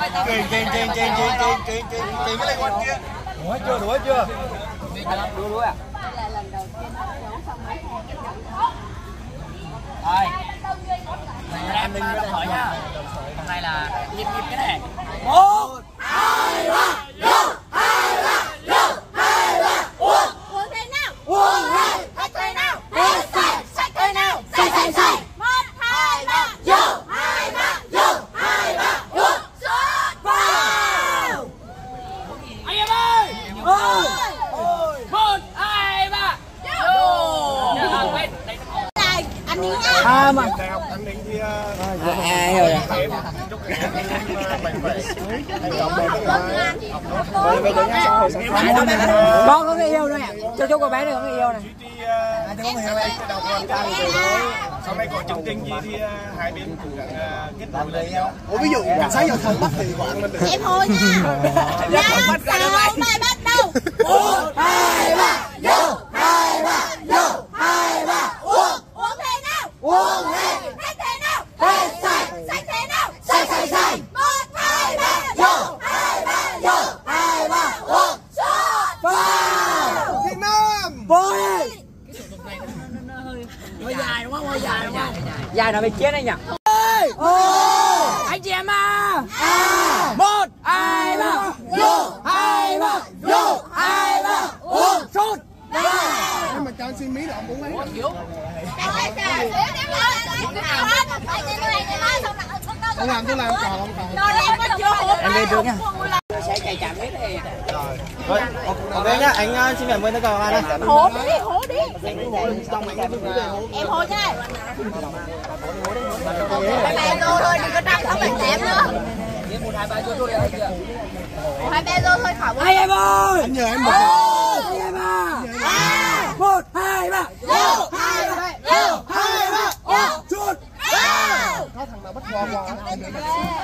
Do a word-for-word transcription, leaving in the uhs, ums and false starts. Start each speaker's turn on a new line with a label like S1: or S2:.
S1: Truyền truyền truyền truyền truyền truyền truyền truyền truyền cái lên quanh kia. Đủ hết chưa? Đủ hết chưa? Đủ đủ à?
S2: Đây là lần đầu tiên hấp dẫn xong mấy hai cái giọng.
S3: Rồi. Mình em đừng có hỏi nha. Hôm nay là nhịp nhịp cái này. Một, hai, ba, vô, hai, ba, vô, hai, ba, uống.
S2: Uống thế nào?
S3: Uống hết.
S2: Hết thế nào?
S3: Hết sạch, sạch thế nào? Sạch sạch sạch.
S2: Một, hai, ba,
S3: Vô, hai, ba, vô, hai, ba, uống.
S2: sút
S3: Vào. Anh em ơi. Ôi. Một, hai, ba, vô.
S2: Này, anh Hiếu nha.
S1: À mà. Anh Định thì
S3: À rồi. Con có người yêu nữa nè, cho chú cô bé này có người yêu này.
S1: Sau này có chương trình gì thì hai bên cũng kết nối với nhau.
S4: Ủa ví dụ cảnh sát giao thông bắt thì quản mình được.
S2: Em thôi nha. Năm, sáu, bảy bắt đầu.
S3: Một, hai, ba, vô, hai, ba, vô, hai, ba, uống.
S2: Uống thế nào?
S3: Uống hết.
S2: Hết thế nào?
S3: Hết sạch.
S2: Sạch thế nào?
S3: Sạch sạch sạch.
S2: Một, hai, ba,
S3: Vô, hai, ba, vô, hai, ba, uống.
S2: sút
S3: Vào.
S4: Việt Nam.
S3: Vô đi. Hơi dài đúng không? Hơi dài đúng không? Dài là bị chết đấy nhỉ? Anh chị em à! À! Một, hai, ba, vô, hai, ba, vô, hai, ba, uống, sút.
S4: Nhưng mà cho anh xin mí là ông muốn mấy. Tôi làm tôi làm còn không còn.
S3: Em về trước nha. Sẽ chạy chạm hết thì.
S1: Rồi, ok nhá, anh xin cảm ơn tất cả các bạn nhé.
S2: Hổ đi, hổ đi. Em hổ nha. Bạn bè vô thôi, đừng có đăng không bạn đẹp nữa.
S3: Một, hai, ba, vô thôi được chưa?
S2: Một, hai, ba vô thôi khỏi.
S3: Hai em ơi!
S4: Anh nhờ em một.
S3: Hai em à! Một, hai, ba, vô, hai, ba, vô, hai, ba, sút.
S4: Có thằng nào bắt qua qua.